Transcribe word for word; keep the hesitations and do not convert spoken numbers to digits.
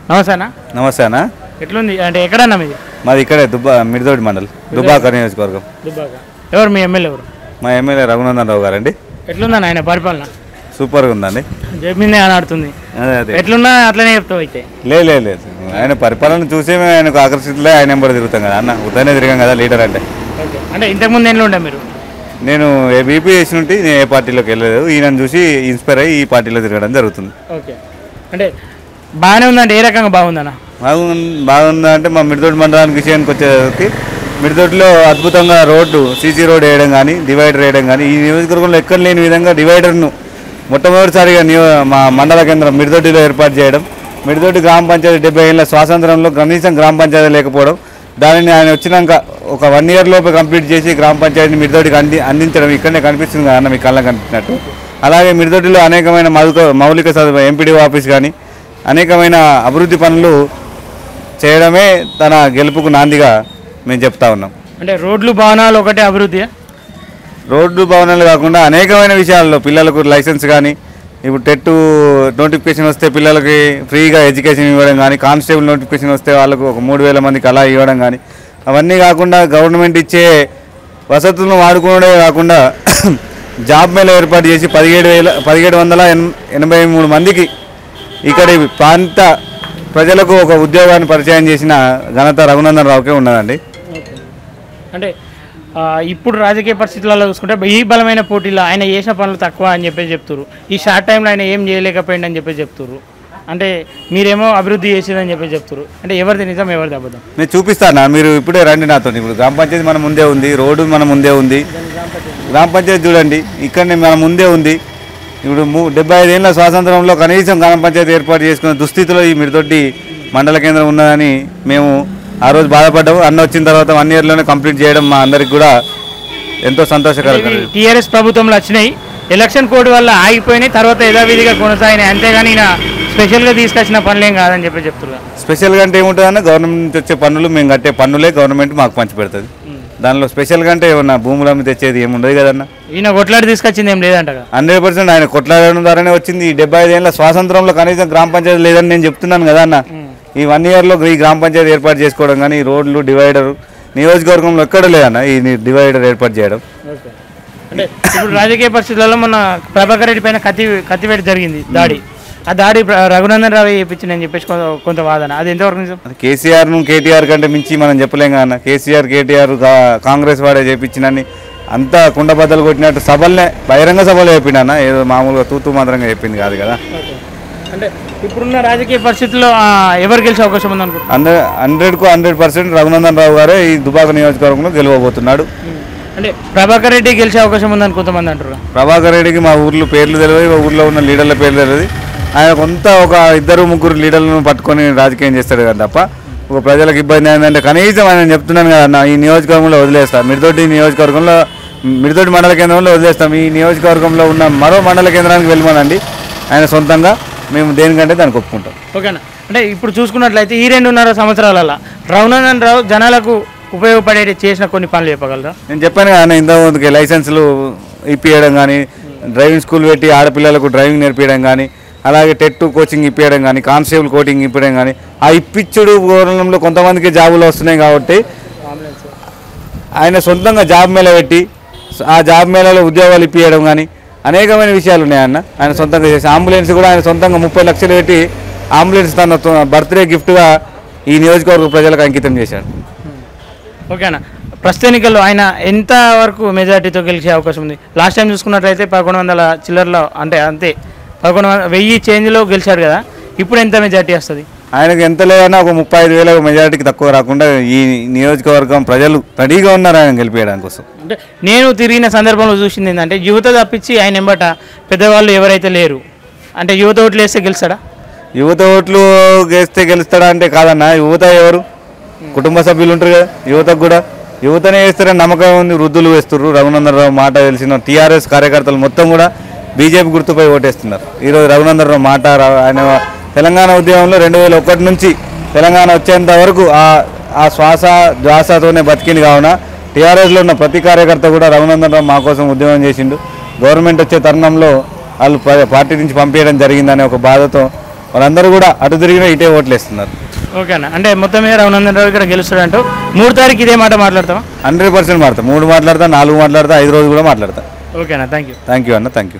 నమస్తే అన్న. నమస్తే అన్న. ఎట్లుంది అంటే ఎక్కడన్నా మీది? మాది ఇక్కడే దుబ్బా మిడిదోడి మండల్ దుబ్బాక నియోజకవర్గం. దుబ్బాక. ఎవరు మీ ఎమ్మెల్యే ఎవరు? మా ఎమ్మెల్యే రఘునందన్ రావు గారండి. ఎట్లుందని ఆయన పరిపాలన? సూపర్గా ఉందండి. చెప్పింది అని ఆడుతుంది. అదే అదే ఎట్లున్నా అట్లనే చెప్తావు అయితే? లేదు లేదు లేదు ఆయన పరిపాలన చూసే మేము ఆయనకు ఆకర్షితులే ఆయన ఎంబడి తిరుగుతాం కదా అన్న. ఉదయాన్నే తిరిగాం కదా లీడర్ అంటే. ఓకే. అంటే ఇంతకుముందు ఎన్ని ఉండే మీరు? నేను బీపీ చేసి నుండి నేను ఏ పార్టీలోకి వెళ్ళలేదు. ఈయనను చూసి ఇన్స్పైర్ అయ్యి ఈ పార్టీలో తిరగడం జరుగుతుంది. ఓకే. అంటే బాగానే ఉందంటే ఏ రకంగా బాగుందన్న? బాగుంది బాగుందా అంటే మా మిడిదోటి మండలానికి విషయానికి వచ్చేసరికి మిడిదోటిలో అద్భుతంగా రోడ్డు సీసీ రోడ్ వేయడం కానీ డివైడర్ వేయడం కానీ ఈ నియోజకవర్గంలో ఎక్కడ లేని విధంగా డివైడర్ను మొట్టమొదటిసారిగా నియో మా మండల కేంద్రం మిడిదోటిలో ఏర్పాటు చేయడం. మిడిదోటి గ్రామ పంచాయతీ డెబ్బై ఏళ్ళ స్వాతంత్రంలో కనీసం గ్రామ పంచాయతీ లేకపోవడం, దానిని ఆయన వచ్చినాక ఒక వన్ ఇయర్ లోపు కంప్లీట్ చేసి గ్రామ పంచాయతీని మిడిదోటికి అంది అందించడం ఇక్కడనే కనిపిస్తుంది కదా అన్న, మీ కళ్ళ కనిపించినట్టు. అలాగే మిడిదోటిలో అనేకమైన మౌలిక మౌలిక సదుపాయం ఎంపీడీ ఆఫీస్ కానీ అనేకమైన అభివృద్ధి పనులు చేయడమే తన గెలుపుకు నాందిగా మేము చెప్తా ఉన్నాం. అంటే రోడ్లు భవనాలు ఒకటే అభివృద్ధి? రోడ్లు భవనాలు కాకుండా అనేకమైన విషయాల్లో పిల్లలకు లైసెన్స్ కానీ, ఇప్పుడు టెట్ నోటిఫికేషన్ వస్తే పిల్లలకి ఫ్రీగా ఎడ్యుకేషన్ ఇవ్వడం కానీ, కానిస్టేబుల్ నోటిఫికేషన్ వస్తే వాళ్ళకు ఒక మూడు వేల మందికి అలా ఇవ్వడం కానీ, అవన్నీ కాకుండా గవర్నమెంట్ ఇచ్చే వసతులను వాడుకోవడమే కాకుండా జాబ్ మేళ ఏర్పాటు చేసి పదిహేడు వేల పదిహేడు వందల ఎనభై మూడు మందికి ఇక్కడి ప్రాంత ప్రజలకు ఒక ఉద్యోగాన్ని పరిచయం చేసిన ఘనత రఘునందన్ రావుకే ఉన్నదండి. అంటే ఇప్పుడు రాజకీయ పరిస్థితులలో చూసుకుంటే ఈ బలమైన పోటీలో ఆయన చేసిన పనులు తక్కువ అని చెప్పేసి చెప్తున్నారు. ఈ షార్ట్ టైంలో ఆయన ఏం చేయలేకపోయిందని చెప్పేసి చెప్తున్నారు. అంటే మీరేమో అభివృద్ధి చేసేదని చెప్పేసి చెప్తున్నారు. అంటే ఎవరిది నిజం ఎవరిది అబద్ధం? నేను చూపిస్తాను, మీరు ఇప్పుడే రండి నాతో. ఇప్పుడు గ్రామ పంచాయతీ మన ముందే ఉంది, రోడ్డు మన ముందే ఉంది. గ్రామ పంచాయతీ చూడండి ఇక్కడనే మన ముందే ఉంది. ఇప్పుడు మూ డెబ్బై ఐదేళ్ళ స్వాతంత్రంలో కనీసం గ్రామ పంచాయతీ ఏర్పాటు చేసుకున్న దుస్థితిలో ఈ మిడిదొడ్డి మండల కేంద్రం ఉన్నదని మేము ఆ రోజు బాధపడ్డాము. అన్న వచ్చిన తర్వాత వన్ ఇయర్లోనే కంప్లీట్ చేయడం మా అందరికి కూడా ఎంతో సంతోషకరం. టీఆర్ఎస్ ప్రభుత్వంలో వచ్చినాయి, ఎలక్షన్ కోడ్ వల్ల ఆగిపోయినాయి, తర్వాత యథావిధిగా కొనసాగినాయి. అంతేగాని ఈయన స్పెషల్గా తీసుకొచ్చిన పనులేం కాదని చెప్పి చెప్తున్నారు. స్పెషల్గా అంటే ఏముంటుందన్న, గవర్నమెంట్ నుంచి వచ్చే పన్నులు మేము కట్టే పన్నులే గవర్నమెంట్ మాకు పంచి పెడుతుంది. దానిలో స్పెషల్గా అంటే ఏమన్నా భూములమ్మి తెచ్చేది ఏముండదు కదన్న. ఈయన కొట్లాడి తీసుకొచ్చింది ఏం లేదంట. హండ్రెడ్ పర్సెంట్ ఆయన కొట్లాడడం ద్వారానే వచ్చింది. ఈ డెబ్బై ఐదేళ్ళ స్వాతంత్రంలో కనీసం గ్రామ పంచాయతీ లేదని నేను చెప్తున్నాను కదా అన్న. ఈ వన్ ఇయర్లో ఈ గ్రామ పంచాయతీ ఏర్పాటు చేసుకోవడం కానీ, రోడ్లు డివైడర్ నియోజకవర్గంలో ఎక్కడ లేదన్న ఈ డివైడర్ ఏర్పాటు చేయడం. అంటే ఇప్పుడు రాజకీయ పరిస్థితులలో మన ప్రభాకర్ రెడ్డి పైన కత్తి కత్తివేట జరిగింది దాడి. ఆ దాడి రఘునందన్ రావు చేయించింది అని చెప్పేసి కొంత వాదన, అది ఎంతవరకు నిజం? కేసీఆర్ను కేటీఆర్ కంటే మించి మనం చెప్పలేం కదా. కేసీఆర్ కేటీఆర్ కాంగ్రెస్ వాడే చేయించినని అంతా కుండబద్దలు కొట్టినట్టు సభలనే బహిరంగ సభలో చెప్పిండన్న, ఏదో మామూలుగా తూతూ మాత్రంగా చెప్పింది కాదు కదా. అంటే ఇప్పుడున్న రాజకీయ పరిస్థితుల్లో ఎవరు గెలిచే అవకాశం ఉంది అనుకుంటున్నారు? హండ్రెడ్ హండ్రెడ్కు హండ్రెడ్ పర్సెంట్ రఘునందన్ రావు గారే ఈ దుబ్బాక నియోజకవర్గంలో గెలవబోతున్నాడు. అంటే ప్రభాకర్ రెడ్డి గెలిచే అవకాశం ఉందని కొంతమంది అంటారు. ప్రభాకర్ రెడ్డికి మా ఊర్లో పేర్లు తెలియదు, ఊర్లో ఉన్న లీడర్ల పేర్లు తెలియదు. ఆయన కొంత ఒక ఇద్దరు ముగ్గురు లీడర్లను పట్టుకొని రాజకీయం చేస్తాడు కదా తప్ప ఒక ప్రజలకు ఇబ్బంది అయిందంటే కనీసం ఆయన చెప్తున్నాను కదా, ఈ నియోజకవర్గంలో వదిలేస్తాం, మిడిదొడ్డి నియోజకవర్గంలో మిడిదొడ్డి మండల కేంద్రంలో వదిలేస్తాం, ఈ నియోజకవర్గంలో ఉన్న మరో మండల కేంద్రానికి వెళ్ళమనండి, ఆయన సొంతంగా మేము దేనికంటే దానికి ఒప్పుకుంటాం. ఓకేనా? అంటే ఇప్పుడు చూసుకున్నట్లయితే ఈ రెండున్నర సంవత్సరాలలో రఘునందన్ రావు జనాలకు ఉపయోగపడే చేసిన కొన్ని పనులు చెప్పగలరా? నేను చెప్పాను కదా, ఇంతకుముందుకి లైసెన్సులు ఇప్పించడం కానీ, డ్రైవింగ్ స్కూల్ పెట్టి ఆడపిల్లలకు డ్రైవింగ్ నేర్పించడం కానీ, అలాగే టెట్ కోచింగ్ ఇప్పించడం కానీ, కానిస్టేబుల్ కోచింగ్ ఇప్పించడం కానీ, ఆ ఇప్పించుడు గవర్నంలో కొంతమందికి జాబులు వస్తున్నాయి కాబట్టి ఆయన సొంతంగా జాబ్ మేళ పెట్టి ఆ జాబ్ మేళలో ఉద్యోగాలు ఇప్పించడం కానీ అనేకమైన విషయాలు ఉన్నాయన్న. ఆయన సొంతంగా చేసి అంబులెన్స్ కూడా ఆయన సొంతంగా ముప్పై లక్షలు పెట్టి అంబులెన్స్ తన బర్త్డే గిఫ్ట్గా ఈ నియోజకవర్గ ప్రజలకు అంకితం చేశాడు. ఓకేనా? ప్రస్తుత ఎన్నికల్లో ఆయన ఎంత వరకు మెజార్టీతో గెలిచే అవకాశం ఉంది? లాస్ట్ టైం చూసుకున్నట్లయితే పదకొండు వందల చిల్లర్లో అంటే అంతే పదకొండు వందల వెయ్యి చేంజ్లో గెలిచాడు కదా, ఇప్పుడు ఎంత మెజార్టీ వస్తుంది? ఆయనకు ఎంత లేదన్నా ఒక ముప్పై ఐదు వేల మెజార్టీకి తక్కువ రాకుండా ఈ నియోజకవర్గం ప్రజలు రెడీగా ఉన్నారు ఆయన గెలిపేయడానికి కోసం. అంటే నేను తిరిగిన సందర్భంలో చూసింది ఏంటంటే యువత తప్పించి ఆయన ఎంబట పెద్దవాళ్ళు ఎవరైతే లేరు. అంటే యువత ఓట్లు వేస్తే గెలుస్తాడా? యువత ఓట్లు వేస్తే గెలుస్తాడా అంటే కాదన్న, యువత ఎవరు కుటుంబ సభ్యులు ఉంటారు కదా, యువతకు కూడా యువతనే వేస్తారని నమ్మకం ఉంది. వృద్ధులు వేస్తున్నారు. రఘునందన్ రావు మాట తెలిసిన టీఆర్ఎస్ కార్యకర్తలు మొత్తం కూడా బీజేపీ గుర్తుపై ఓటేస్తున్నారు. ఈరోజు రఘునందన్ రావు మాట ఆయన తెలంగాణ ఉద్యమంలో రెండు వేల ఒకటి నుంచి తెలంగాణ వచ్చేంత వరకు ఆ ఆ శ్వాస శ్వాసతోనే బతికింది. కావున టీఆర్ఎస్లో ఉన్న ప్రతి కార్యకర్త కూడా రఘునందన్ రావు మా కోసం ఉద్యమం చేసిండు. గవర్నమెంట్ వచ్చే తరుణంలో వాళ్ళు పార్టీ నుంచి పంపించడం జరిగిందనే ఒక బాధతో వాళ్ళందరూ కూడా అటు తిరిగిన ఇటే ఓట్లు వేస్తున్నారు. ఓకే అన్న, అంటే మొత్తం మీద రఘునందన్ రావు ఇక్కడ గెలుస్తాడంటూ మూడు తారీఖు ఇదే మాట మాట్లాడతావా? హండ్రెడ్ పర్సెంట్ మాట్లాడతా, మూడు మాట్లాడతా, నాలుగు మాట్లాడతా, ఐదు రోజులు కూడా మాట్లాడతా. ఓకే అన్న, థ్యాంక్ యూ. థ్యాంక్ యూ అన్న, థ్యాంక్ యూ.